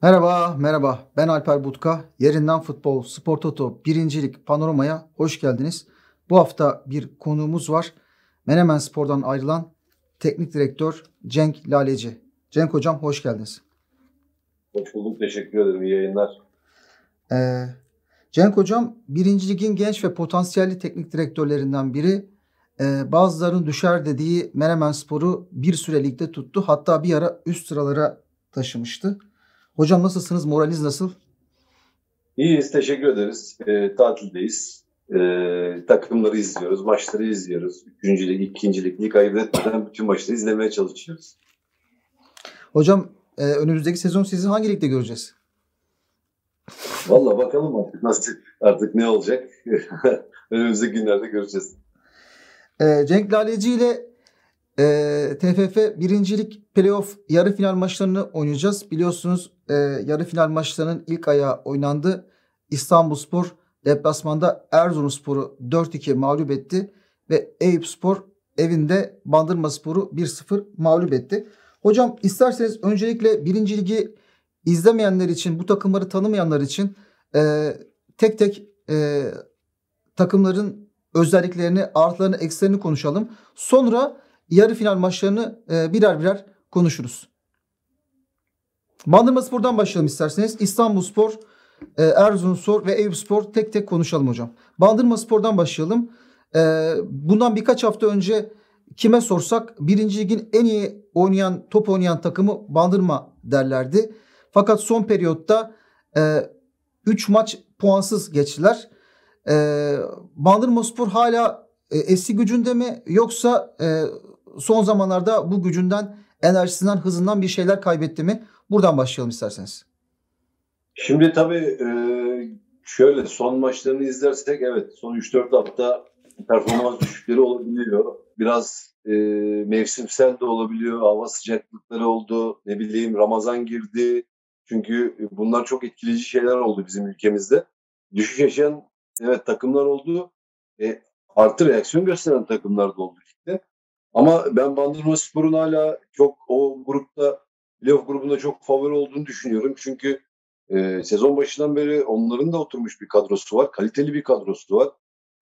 Merhaba, merhaba. Ben Alper Butka. Yerinden Futbol, Spor Toto, Birincilik Panorama'ya hoş geldiniz. Bu hafta bir konuğumuz var. Menemen Spor'dan ayrılan Teknik Direktör Cenk Laleci. Cenk Hocam hoş geldiniz. Hoş bulduk. Teşekkür ederim. İyi yayınlar. Ee, Cenk Hocam Birinci Lig'in genç ve potansiyelli teknik direktörlerinden biri. Bazılarının düşer dediği Menemen Spor'u bir süre ligde tuttu. Hatta bir ara üst sıralara taşımıştı. Hocam nasılsınız? Moraliniz nasıl? İyiyiz. Teşekkür ederiz. Tatildeyiz. Takımları izliyoruz. Maçları izliyoruz. Üçüncü lig, ikinci lig, lig ayırt etmeden bütün maçları izlemeye çalışıyoruz. Hocam önümüzdeki sezon sizi hangi ligde göreceğiz? Valla bakalım artık ne olacak. Önümüzdeki günlerde göreceğiz. Cenk Laleci ile TFF birincilik playoff yarı final maçlarını oynayacağız. Biliyorsunuz yarı final maçlarının ilk ayağı oynandı. İstanbulspor deplasmanda Erzurumspor'u 4-2 mağlup etti. Ve Eyüpspor evinde Bandırmaspor'u 1-0 mağlup etti. Hocam isterseniz öncelikle birinci ligi izlemeyenler için, bu takımları tanımayanlar için tek tek takımların özelliklerini, artılarını, eksilerini konuşalım. Sonra yarı final maçlarını birer birer konuşuruz. Bandırmaspor'dan başlayalım isterseniz. İstanbulspor, Erzurumspor ve Eyüpspor tek tek konuşalım hocam. Bandırmaspor'dan başlayalım. Bundan birkaç hafta önce kime sorsak birinci ligin en iyi top oynayan takımı Bandırma derlerdi. Fakat son periyotta 3 maç puansız geçtiler. Bandırmaspor hala eski gücünde mi, yoksa son zamanlarda bu gücünden, enerjisinden, hızından bir şeyler kaybetti mi? Buradan başlayalım isterseniz. Şimdi tabii şöyle son maçlarını izlersek evet son 3-4 hafta performans düşükleri olabiliyor. Biraz mevsimsel de olabiliyor. Hava sıcaklıkları oldu. Ne bileyim Ramazan girdi. Çünkü bunlar çok etkileyici şeyler oldu bizim ülkemizde. Düşüş yaşayan evet takımlar oldu. Artı reaksiyon gösteren takımlar da oldu ligde. Ama ben Bandırmaspor'un hala çok o grupta playoff grubunda çok favori olduğunu düşünüyorum. Çünkü sezon başından beri onların da oturmuş bir kadrosu var. Kaliteli bir kadrosu var.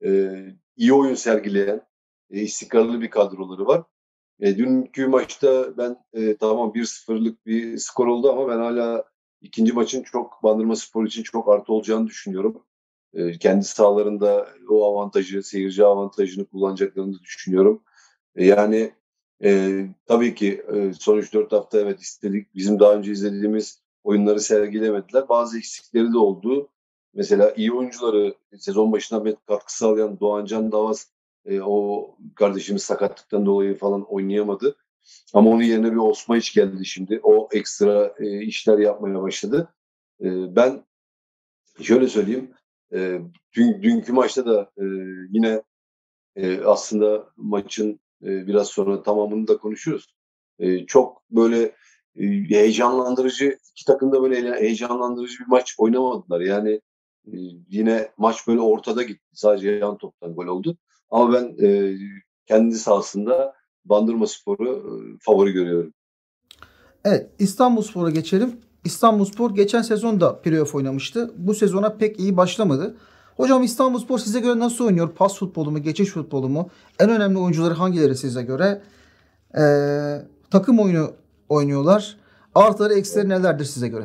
İyi oyun sergileyen, istikrarlı bir kadroları var. Dünkü maçta ben tamam 1-0'lık bir skor oldu ama ben hala ikinci maçın çok Bandırmaspor için çok artı olacağını düşünüyorum. Kendi sahalarında o avantajı, seyirci avantajını kullanacaklarını düşünüyorum. Yani tabii ki son 3-4 hafta evet istedik. Bizim daha önce izlediğimiz oyunları sergilemediler. Bazı eksikleri de oldu. Mesela iyi oyuncuları sezon başından beri katkı sağlayan Doğancan Davaz o kardeşimiz sakatlıktan dolayı falan oynayamadı. Ama onun yerine bir Osmaiç geldi şimdi. O ekstra işler yapmaya başladı. Ben şöyle söyleyeyim. E, dünkü maçta da yine aslında maçın biraz sonra tamamını da konuşuyoruz. Çok böyle heyecanlandırıcı, iki takım da böyle heyecanlandırıcı bir maç oynamadılar. Yani yine maç böyle ortada gitti. Sadece yan toptan gol oldu. Ama ben kendi sahasında Bandırmaspor'u favori görüyorum. Evet, İstanbulspor'a geçelim. İstanbulspor geçen sezon da playoff oynamıştı. Bu sezona pek iyi başlamadı. Hocam İstanbulspor size göre nasıl oynuyor? Pas futbolu mu, geçiş futbolu mu? En önemli oyuncuları hangileri size göre? Takım oyunu oynuyorlar. Artıları, eksileri nelerdir size göre?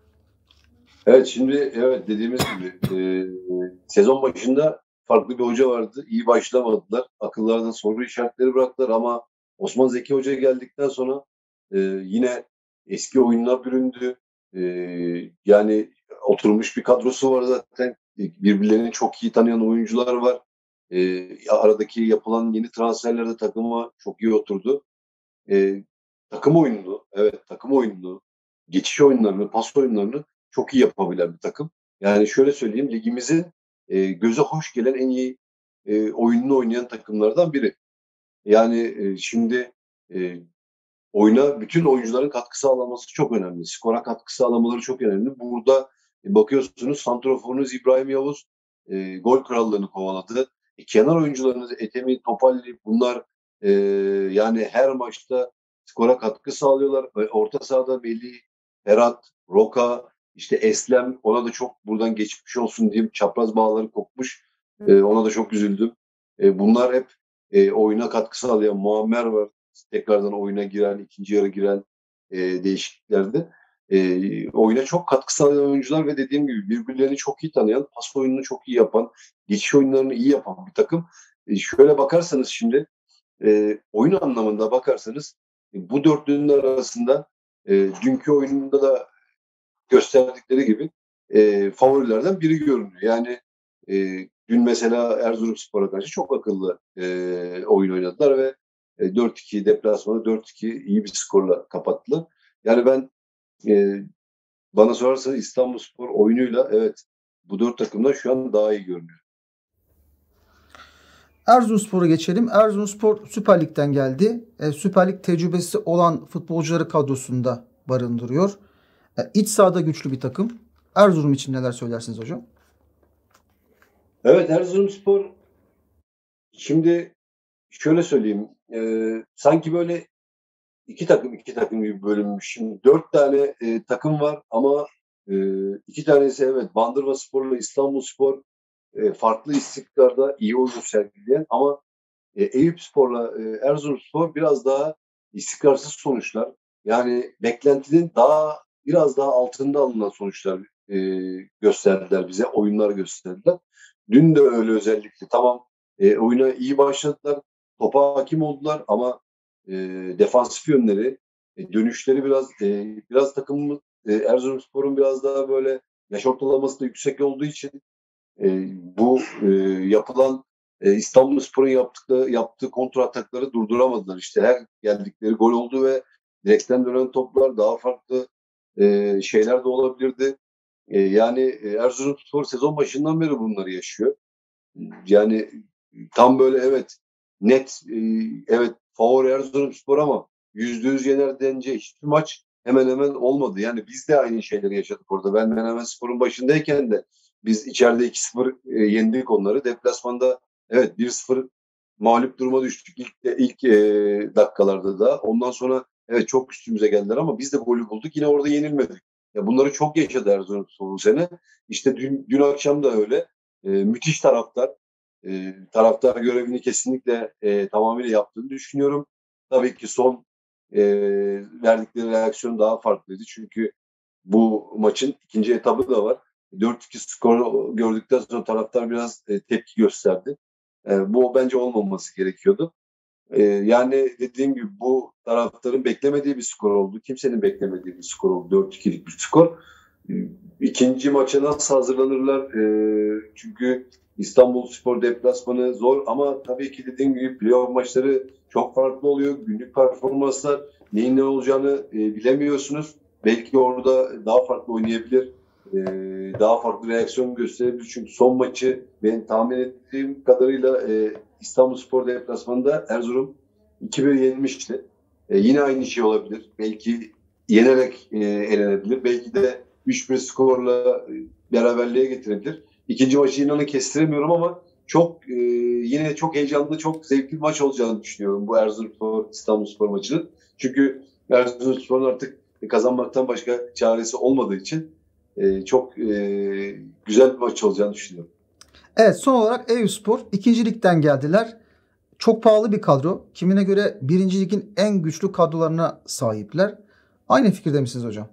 Evet şimdi evet dediğimiz gibi sezon başında farklı bir hoca vardı. İyi başlamadılar. Akıllarına soru işaretleri bıraktılar ama Osman Zeki Hoca geldikten sonra yine eski oyununa büründü. E, Yani oturmuş bir kadrosu var zaten. Birbirlerini çok iyi tanıyan oyuncular var. Aradaki yapılan yeni transferlerde takıma çok iyi oturdu. E, Takım oyununu, evet takım oyununu, geçiş oyunlarını, pas oyunlarını çok iyi yapabilen bir takım. Yani şöyle söyleyeyim, ligimizin göze hoş gelen en iyi oyununu oynayan takımlardan biri. Yani şimdi e, oyuna bütün oyuncuların katkı sağlaması çok önemli. Skora katkı sağlamaları çok önemli. Burada bakıyorsunuz santraforunuz İbrahim Yavuz gol krallığını kovaladı. Kenar oyuncularınız Etemi, Topalli bunlar e, yani her maçta skora katkı sağlıyorlar. Orta sahada Melih, Ferhat Roka, işte Eslem, ona da çok buradan geçmiş olsun diyeyim. Çapraz bağları kopmuş. Ona da çok üzüldüm. Bunlar hep oyuna katkı sağlayan. Muammer var. Tekrardan oyuna giren, ikinci yarı giren değişikliklerde. Oyuna çok katkı sağlayan oyuncular ve dediğim gibi birbirlerini çok iyi tanıyan, pas oyununu çok iyi yapan, geçiş oyunlarını iyi yapan bir takım. Şöyle bakarsanız şimdi oyun anlamında bakarsanız bu dörtlünün arasında dünkü oyununda da gösterdikleri gibi favorilerden biri görünüyor. Yani e, dün mesela Erzurumspor'a karşı çok akıllı oyun oynadılar ve 4-2 deplasmanı 4-2 iyi bir skorla kapattılar. Yani ben e, bana sorarsanız İstanbulspor oyunuyla evet bu dört takımdan şu an daha iyi görünüyor. Erzurumspor'a geçelim. Erzurumspor Süper Lig'den geldi. Süper Lig tecrübesi olan futbolcuları kadrosunda barındırıyor. İç sahada güçlü bir takım. Erzurum için neler söylersiniz hocam? Evet, Erzurumspor şimdi şöyle söyleyeyim. Sanki böyle iki takım gibi bölünmüş. Şimdi dört tane takım var ama e, iki tanesi evet Bandırmaspor'la İstanbulspor farklı istikrarda iyi oyun sergileyen ama Eyüpspor'la Erzurumspor biraz daha istikrarsız sonuçlar. Yani beklentinin biraz daha altında alınan sonuçlar gösterdiler bize, oyunlar gösterdiler. Dün de öyle özellikle. Tamam oyuna iyi başladılar, topa hakim oldular ama e, defansif yönleri, dönüşleri biraz takımımız Erzurumspor'un biraz daha böyle yaş ortalaması da yüksek olduğu için bu yapılan İstanbulspor'un yaptığı kontra atakları durduramadılar. İşte her geldikleri gol oldu ve direkten dönen toplar daha farklı şeyler de olabilirdi. Yani Erzurumspor sezon başından beri bunları yaşıyor. Yani tam böyle evet net evet favori Erzurumspor ama %100 yener denince hiçbir maç hemen hemen olmadı. Yani biz de aynı şeyleri yaşadık orada. Ben Menemenspor'un başındayken de biz içeride 2-0 yendik onları. Deplasmanda evet 1-0 mağlup duruma düştük ilk dakikalarda da. Ondan sonra evet çok üstümüze geldiler ama biz de golü bulduk. Yine orada yenilmedik. Ya bunları çok yaşadı Erzurumspor bu sene. İşte dün akşam da öyle. Müthiş taraftar. Taraftar görevini kesinlikle tamamıyla yaptığını düşünüyorum. Tabii ki son verdikleri reaksiyon daha farklıydı. Çünkü bu maçın ikinci etabı da var. 4-2 skoru gördükten sonra taraftar biraz tepki gösterdi. Bu bence olmaması gerekiyordu. Yani dediğim gibi bu taraftarın beklemediği bir skor oldu. Kimsenin beklemediği bir skor oldu. 4-2'lik bir skor. Ee, İkinci maça nasıl hazırlanırlar? Çünkü İstanbulspor deplasmanı zor ama tabii ki dediğim gibi playoff maçları çok farklı oluyor. Günlük performanslar neyin ne olacağını bilemiyorsunuz. Belki orada daha farklı oynayabilir. e, Daha farklı reaksiyon gösterebilir. Çünkü son maçı ben tahmin ettiğim kadarıyla İstanbulspor deplasmanında Erzurum 2-1 yenilmişti. Yine aynı şey olabilir. Belki yenerek elenebilir. Belki de 3-1 skorla beraberliğe getirebilir. İkinci maçı inanın kestiremiyorum ama yine çok heyecanlı, çok zevkli bir maç olacağını düşünüyorum bu Erzurumspor İstanbulspor maçının. Çünkü Erzurumspor'un artık kazanmaktan başka çaresi olmadığı için çok güzel bir maç olacağını düşünüyorum. Evet, son olarak Eyüpspor 2. Lig'den geldiler. Çok pahalı bir kadro. Kimine göre 1. Lig'in en güçlü kadrolarına sahipler. Aynı fikirde misiniz hocam?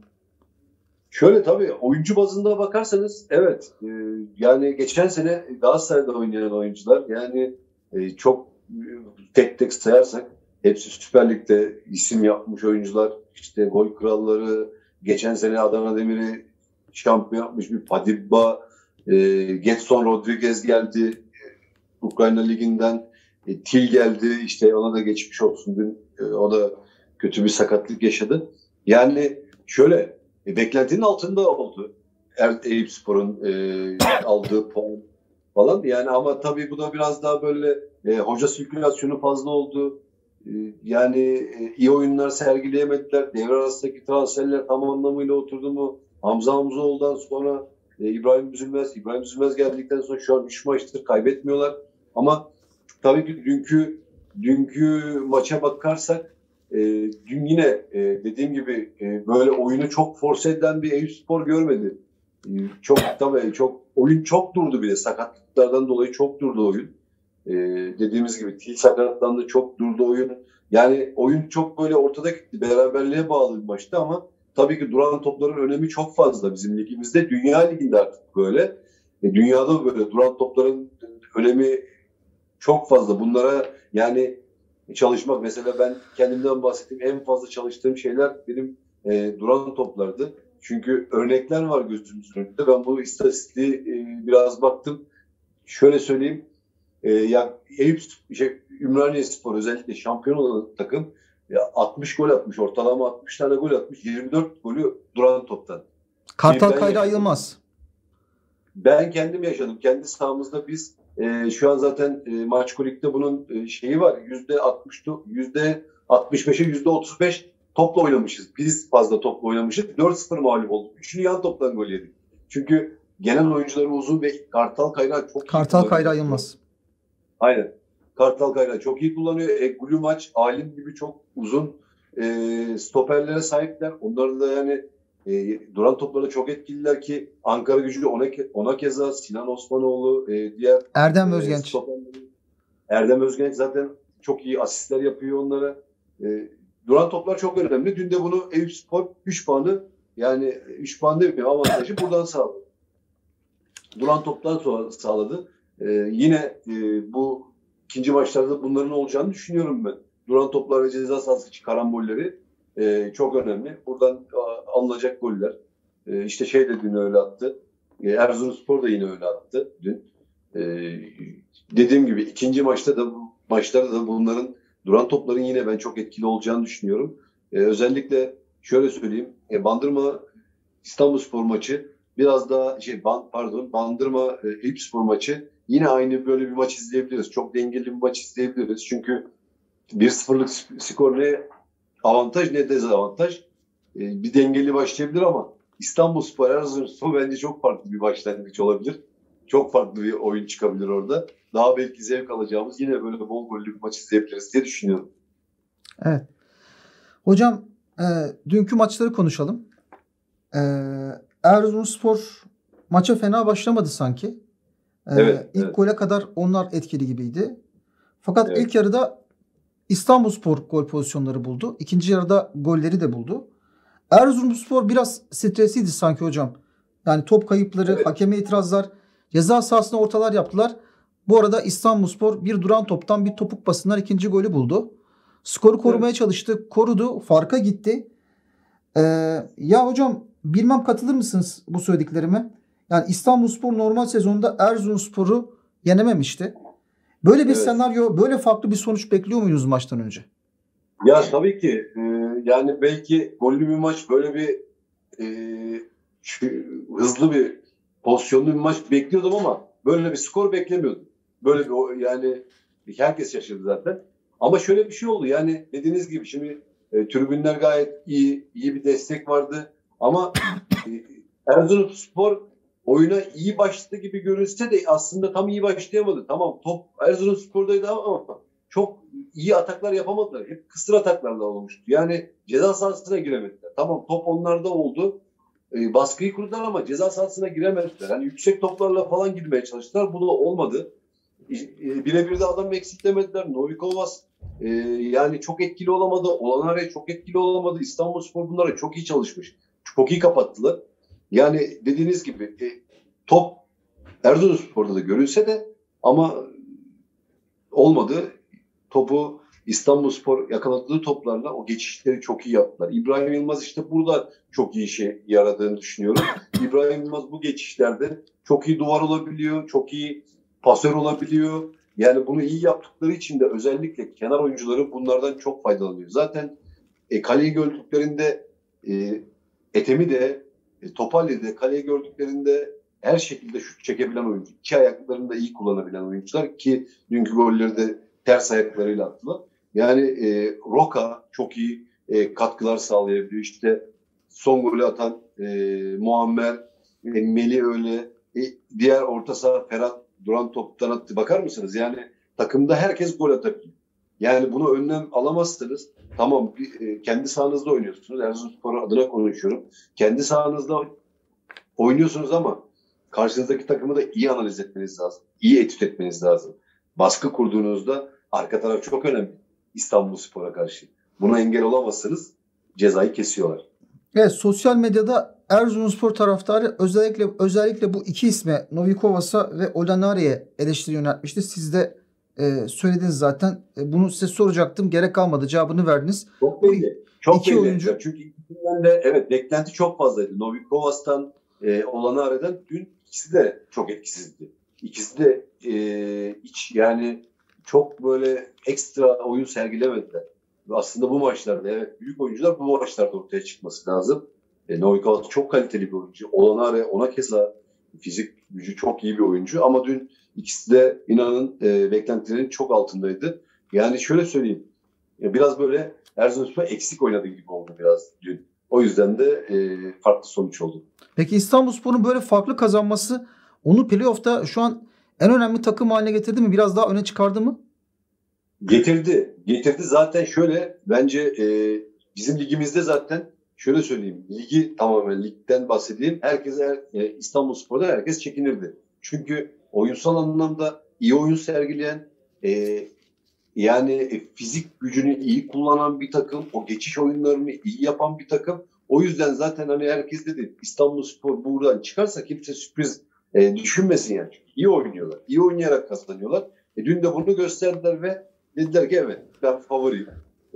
Şöyle tabii oyuncu bazında bakarsanız evet yani geçen sene Galatasaray'da oynayan oyuncular yani çok tek tek sayarsak hepsi Süper Lig'de isim yapmış oyuncular. İşte gol kralları, geçen sene Adana Demir'i şampiyon yapmış bir Padibba, Gedson Rodriguez geldi Ukrayna Ligi'nden, Til geldi işte ona da geçmiş olsun dün o da kötü bir sakatlık yaşadı. Yani şöyle beklentinin altında oldu Eyüpspor'un aldığı puan falan. Yani ama tabii bu da biraz daha böyle hoca sirkülasyonu fazla oldu. Yani iyi oyunlar sergileyemediler. Devre arasındaki transferler tam anlamıyla oturdu mu? Hamza Hamzoğlu'dan sonra İbrahim Üzülmez geldikten sonra şu an 3 maçtır kaybetmiyorlar. Ama tabii ki dünkü maça bakarsak Dün yine dediğim gibi böyle oyunu çok force edilen bir Eyüpspor görmedi. Çok oyun çok durdu, bile sakatlıklardan dolayı çok durdu oyun. Dediğimiz gibi Til sakatlandı, çok durdu oyun. Yani oyun çok böyle ortada gitti. Beraberliğe bağlı bir maçtı ama tabii ki duran topların önemi çok fazla bizim ligimizde. Dünya liginde artık böyle. Dünyada böyle duran topların önemi çok fazla. Bunlara yani çalışmak, mesela ben kendimden bahsettiğim en fazla çalıştığım şeyler benim duran toplardı. Çünkü örnekler var gözümüzün önünde. Ben bu istatistiği biraz baktım. Şöyle söyleyeyim. Ya Ümraniyespor özellikle şampiyon olan takım 60 gol atmış. Ortalama 60 tane gol atmış. 24 golü duran toptan. Kartal Kayra Yılmaz. Ben kendim yaşadım. Kendi sahamızda biz şu an zaten Maçkolik'te bunun şeyi var. %65'e %35 topla oynamışız. Biz fazla topla oynamışız. 4-0 mağlup olduk. Üçünü yan toptan gol yedik. Çünkü genel oyuncuları uzun ve Kartal Kayra çok iyi. Kartal Kayra Yılmaz. Aynen. Kartal Kayra çok iyi kullanıyor. Gulumaç, Alim gibi çok uzun stoperlere sahipler. Onların da yani duran toplarda çok etkililer ki Ankara Gücü ona keza Sinan Osmanoğlu, diğer Erdem Özgenç. Erdem Özgenç zaten çok iyi asistler yapıyor onlara. Duran toplar çok önemli. Dün de bunu Eyüpspor 3 puanı, yani 3 puan demiyor, avantajı buradan sağladı. Duran toptan sonra sağladı. Yine bu ikinci maçlarda bunların olacağını düşünüyorum ben. Duran toplar ve ceza sahası karambolleri çok önemli. Buradan alınacak goller. İşte de dün öyle attı. Erzurumspor da yine öyle attı dün. Dediğim gibi ikinci maçlarda da bunların duran topların yine ben çok etkili olacağını düşünüyorum. Özellikle şöyle söyleyeyim. Bandırma İstanbulspor maçı biraz daha Bandırma Eyüpspor maçı yine aynı böyle bir maç izleyebiliriz. Çok dengeli bir maç izleyebiliriz. Çünkü 1-0'lık skor ne avantaj ne dezavantaj. Bir dengeli başlayabilir ama İstanbulspor, Erzurumspor bence çok farklı bir başlangıç olabilir. Çok farklı bir oyun çıkabilir orada. Daha belki zevk alacağımız yine böyle bol gollü bir maç izleyebiliriz diye düşünüyorum. Evet. Hocam dünkü maçları konuşalım. Erzurumspor maça fena başlamadı sanki. İlk gole kadar onlar etkili gibiydi. Fakat ilk yarıda İstanbulspor gol pozisyonları buldu. İkinci yarıda golleri de buldu. Erzurumspor biraz stresliydi sanki hocam. Yani top kayıpları, hakeme itirazlar, ceza sahasına ortalar yaptılar. Bu arada İstanbulspor bir duran toptan bir topuk basından ikinci golü buldu. Skoru korumaya çalıştı. Korudu. Farka gitti. Ya hocam bilmem katılır mısınız bu söylediklerime? Yani İstanbulspor normal sezonda Erzurumspor'u yenememişti. Böyle bir senaryo, böyle farklı bir sonuç bekliyor muydunuz maçtan önce? Ya tabii ki. Yani belki gollü bir maç, böyle bir hızlı bir pozisyonlu bir maç bekliyordum ama böyle bir skor beklemiyordum. Böyle bir yani herkes şaşırdı zaten. Ama şöyle bir şey oldu. Yani dediğiniz gibi şimdi tribünler gayet iyi bir destek vardı. Ama Erzurumspor oyuna iyi başladı gibi görünse de aslında tam iyi başlayamadı. Tamam, top Erzurumspor'daydı ama çok iyi ataklar yapamadılar. Hep kısır ataklarla olmuştu. Yani ceza sahasına giremediler. Tamam, top onlarda oldu. Baskıyı kurdular ama ceza sahasına giremediler. Yani yüksek toplarla falan girmeye çalıştılar. Bu da olmadı. Birebir de adam eksiklemediler. Novikovas yani çok etkili olamadı. Olanare çok etkili olamadı. İstanbulspor bunlara çok iyi çalışmış. Çok iyi kapattılar. Yani dediğiniz gibi top Erzurumspor'da da görülse de ama olmadı. Topu İstanbulspor yakaladığı toplarla o geçişleri çok iyi yaptılar. İbrahim Yılmaz işte burada çok iyi işe yaradığını düşünüyorum. İbrahim Yılmaz bu geçişlerde çok iyi duvar olabiliyor, çok iyi pasör olabiliyor. Yani bunu iyi yaptıkları için de özellikle kenar oyuncuları bunlardan çok faydalanıyor. Zaten kaleyi gördüklerinde Etemi de Topalli de kaleyi gördüklerinde her şekilde şut çekebilen oyuncu. İki ayaklarını da iyi kullanabilen oyuncular ki dünkü golleri de ters ayaklarıyla attılar. Yani Roka çok iyi katkılar sağlayabiliyor. İşte son golü atan Muammer, Melih öyle. Diğer orta saha Ferhat duran toptan attı. Bakar mısınız? Yani takımda herkes gol atabiliyor. Yani bunu önlem alamazsanız, tamam kendi sahanızda oynuyorsunuz. Erzurumspor adına konuşuyorum. Kendi sahanızda oynuyorsunuz ama karşınızdaki takımı da iyi analiz etmeniz lazım. İyi etüt etmeniz lazım. Baskı kurduğunuzda arka taraf çok önemli İstanbulspor'a karşı. Buna engel olamazsanız cezayı kesiyorlar. Evet, sosyal medyada Erzurumspor taraftarı özellikle bu iki isme, Novikovas'a ve Olanare'ye eleştiri yöneltmişti. Siz de söylediniz zaten. Bunu size soracaktım. Gerek kalmadı. Cevabını verdiniz. Çok belli. Çok İki belli. oyuncu. Çünkü ikisinden de evet beklenti çok fazlaydı. Novikovas'tan Olanare'den dün ikisi de çok etkisizdi. İkisi de yani çok böyle ekstra oyun sergilemediler. Aslında bu maçlarda evet büyük oyuncular bu maçlarda ortaya çıkması lazım. Novikovas çok kaliteli bir oyuncu. Olanare ona keza fizik gücü çok iyi bir oyuncu ama dün ikisi de inanın beklentilerin çok altındaydı. Yani şöyle söyleyeyim. Biraz böyle Erzurumspor eksik oynadığı gibi oldu biraz dün. O yüzden de farklı sonuç oldu. Peki İstanbulspor'un böyle farklı kazanması onu playoff'ta şu an en önemli takım haline getirdi mi? Biraz daha öne çıkardı mı? Getirdi. Getirdi zaten şöyle bence bizim ligimizde zaten şöyle söyleyeyim. Ligi tamamen ligden bahsedeyim. İstanbulspor'da herkes çekinirdi. Çünkü oyunsal anlamda iyi oyun sergileyen yani fizik gücünü iyi kullanan bir takım, o geçiş oyunlarını iyi yapan bir takım. O yüzden zaten hani herkes dedi İstanbulspor buradan çıkarsa kimse sürpriz düşünmesin yani. Çünkü iyi oynuyorlar. İyi oynayarak kazanıyorlar. Dün de bunu gösterdiler ve dediler ki evet ben favoriyim.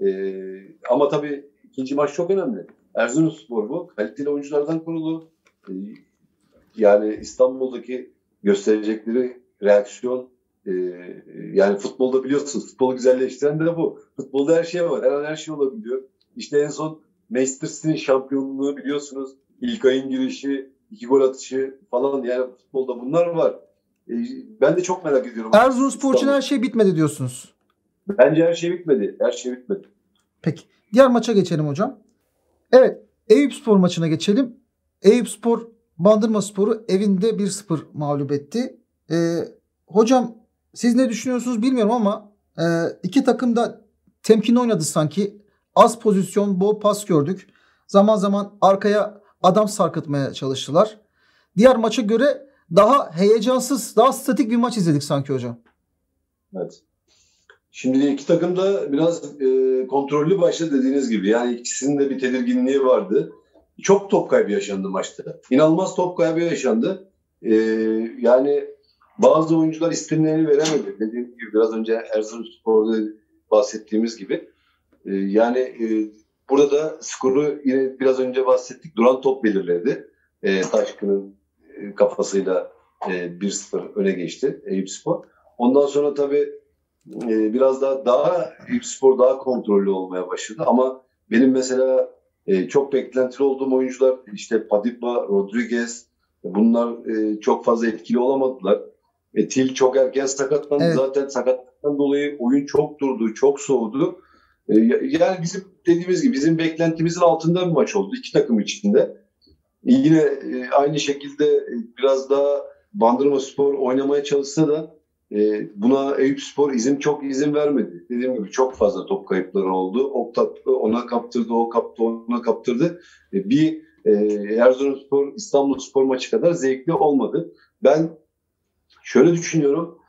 Ama tabii ikinci maç çok önemli. Erzurumspor bu. Kaliteli oyunculardan kurulu. Yani İstanbul'daki gösterecekleri reaksiyon yani futbolda biliyorsunuz futbolu güzelleştiren de bu. Futbolda her şey var. Her an her şey olabiliyor. İşte en son Manchester City'nin şampiyonluğu biliyorsunuz. İlk ayın girişi, 2 gol atışı falan yani futbolda bunlar var. Ben de çok merak ediyorum. Erzurumspor için her şey bitmedi diyorsunuz. Bence her şey bitmedi. Her şey bitmedi. Peki. Diğer maça geçelim hocam. Evet. Eyüpspor maçına geçelim. Eyüpspor Bandırmaspor'u evinde 1-0 mağlup etti. Hocam siz ne düşünüyorsunuz bilmiyorum ama iki takım da temkinli oynadı sanki. Az pozisyon, bol pas gördük. Zaman zaman arkaya adam sarkıtmaya çalıştılar. Diğer maça göre daha heyecansız, daha statik bir maç izledik sanki hocam. Evet. Şimdi iki takım da biraz kontrollü başladı dediğiniz gibi. Yani ikisinin de bir tedirginliği vardı. Çok top kaybı yaşandı maçta. İnanılmaz top kaybı yaşandı. Yani bazı oyuncular istenileni veremedi. Dediğim gibi biraz önce Erzurumspor'da bahsettiğimiz gibi. Yani burada skoru yine biraz önce bahsettik. Duran top belirledi. Taşkın'ın kafasıyla 1-0 öne geçti Eyüpspor. Ondan sonra tabii biraz daha Eyüpspor daha kontrollü olmaya başladı. Ama benim mesela çok beklentili olduğum oyuncular işte Padibba, Rodriguez bunlar çok fazla etkili olamadılar. Til çok erken sakatlandı. Evet. Zaten sakatlıktan dolayı oyun çok durdu, çok soğudu. Yani bizim dediğimiz gibi bizim beklentimizin altında bir maç oldu iki takım içinde. Yine aynı şekilde biraz daha Bandırmaspor oynamaya çalışsa da buna Eyüpspor çok izin vermedi. Dediğim gibi çok fazla top kayıpları oldu. Ona kaptırdı, o kaptı, ona kaptırdı. Erzurumspor, İstanbulspor maçı kadar zevkli olmadı. Ben şöyle düşünüyorum.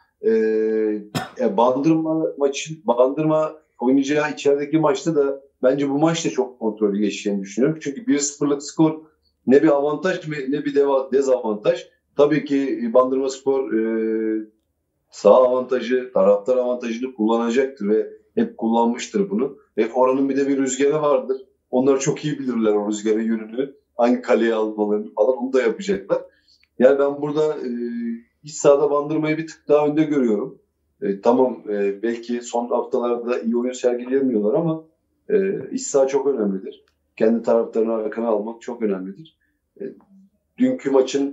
Bandırma oynayacağı içerideki maçta da bence bu maçta çok kontrollü geçeceğini düşünüyorum. Çünkü 1-0'lık skor ne bir avantaj ne bir dezavantaj. Tabii ki Bandırmaspor sağ avantajı, taraftar avantajını kullanacaktır ve hep kullanmıştır bunu. Ve oranın bir de bir rüzgarı vardır. Onlar çok iyi bilirler o rüzgarın yönünü. Hangi kaleye almalarını falan onu da yapacaklar. Yani ben burada iç sahada Bandırma'yı bir tık daha önde görüyorum. Tamam belki son haftalarda iyi oyun sergileyemiyorlar ama iç saha çok önemlidir. Kendi taraftarını arkana almak çok önemlidir. Dünkü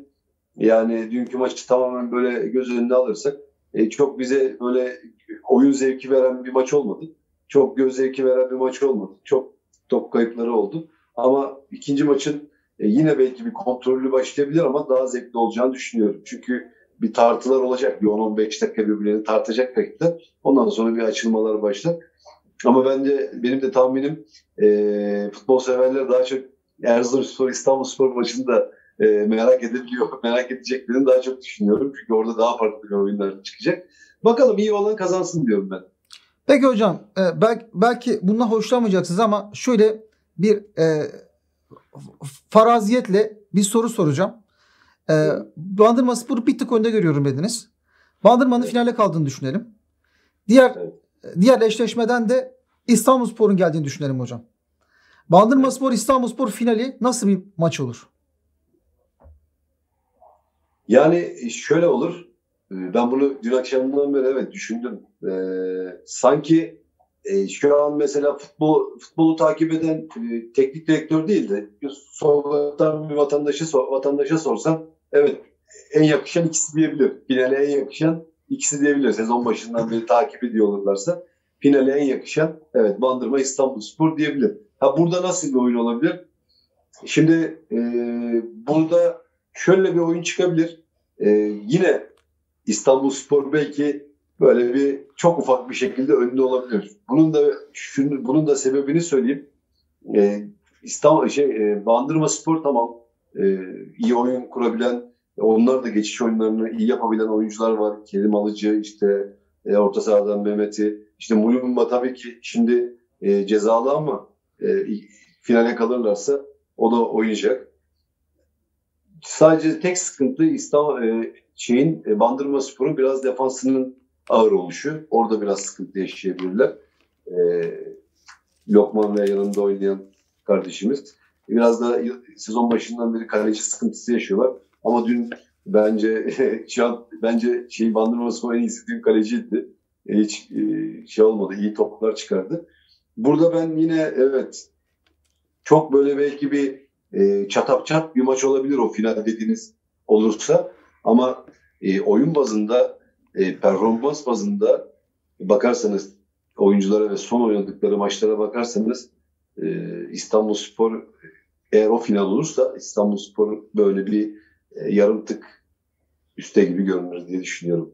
maçı tamamen böyle göz önüne alırsak çok bize böyle oyun zevki veren bir maç olmadı. Çok göz zevki veren bir maç olmadı. Çok top kayıpları oldu. Ama ikinci maçın yine belki bir kontrollü başlayabilir ama daha zevkli olacağını düşünüyorum. Çünkü bir tartılar olacak. Bir 10-15 dakika birbirlerini tartacak rakipler. Ondan sonra bir açılmalar başlar. Ama benim de tahminim futbol severler daha çok Erzurumspor, İstanbulspor maçını da merak edebiliyor. Merak edeceklerini daha çok düşünüyorum. Çünkü orada daha farklı bir oyunlar çıkacak. Bakalım iyi olan kazansın diyorum ben. Peki hocam, belki bundan hoşlanmayacaksınız ama şöyle bir faraziyetle bir soru soracağım. Bandırmaspor'u bir tık önde görüyorum dediniz. Bandırma'nın finale kaldığını düşünelim. Diğer eşleşmeden de İstanbulspor'un geldiğini düşünelim hocam. Bandırmaspor İstanbulspor finali nasıl bir maç olur? Yani şöyle olur. Ben bunu dün akşamdan beri düşündüm. Sanki şu an mesela futbolu takip eden teknik direktör değil de sokaktan bir vatandaşa sorsam evet en yakışan ikisi diyebilir. Finale en yakışan ikisi diyebilir. Sezon başından beri takip ediyorlarsa finale en yakışan evet Bandırma İstanbulspor diyebilir. Burada nasıl bir oyun olabilir? Şimdi burada şöyle bir oyun çıkabilir. Yine İstanbulspor belki böyle bir çok ufak bir şekilde önde olabilir. Bunun da sebebini söyleyeyim. Bandırmaspor tamam iyi oyun kurabilen, onlar da geçiş oyunlarını iyi yapabilen oyuncular var. Kerim Alıcı, işte orta sahadan Mehmet'i, işte Mulumba tabii ki şimdi cezalı ama finale kalırlarsa o da oynayacak. Sadece tek sıkıntı Bandırmaspor'un biraz defansının ağır oluşu. Orada biraz sıkıntı yaşayabilirler. Lokman ve yanında oynayan kardeşimiz. Biraz da sezon başından beri kaleci sıkıntısı yaşıyorlar. Ama dün bence Bandırmaspor'un en iyisi dün kaleciydi. Hiç olmadı. İyi toplar çıkardı. Burada ben yine evet çok böyle belki bir çat bir maç olabilir o final dediğiniz olursa. Ama oyun bazında, performans bazında bakarsanız oyunculara ve son oynadıkları maçlara bakarsanız İstanbulspor eğer o final olursa İstanbulspor böyle bir yarım tık üstte gibi görünür diye düşünüyorum.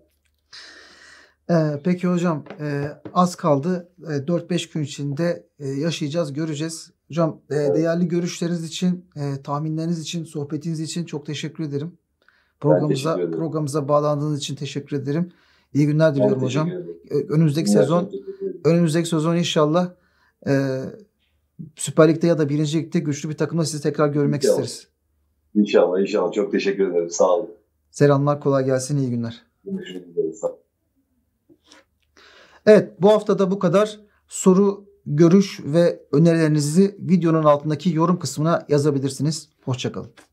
Peki hocam az kaldı. 4-5 gün içinde yaşayacağız, göreceğiz. Hocam değerli görüşleriniz için, tahminleriniz için, sohbetiniz için çok teşekkür ederim. Programımıza bağlandığınız için teşekkür ederim. İyi günler diliyorum hocam. Önümüzdeki sezon inşallah Süper Lig'de ya da 1. Lig'de güçlü bir takımla sizi tekrar görmek isteriz. İnşallah. Çok teşekkür ederim. Sağ olun. Selamlar, kolay gelsin, iyi günler. Görüşmek üzere. Sağ olun. Evet, bu hafta da bu kadar. Soru, görüş ve önerilerinizi videonun altındaki yorum kısmına yazabilirsiniz. Hoşça kalın.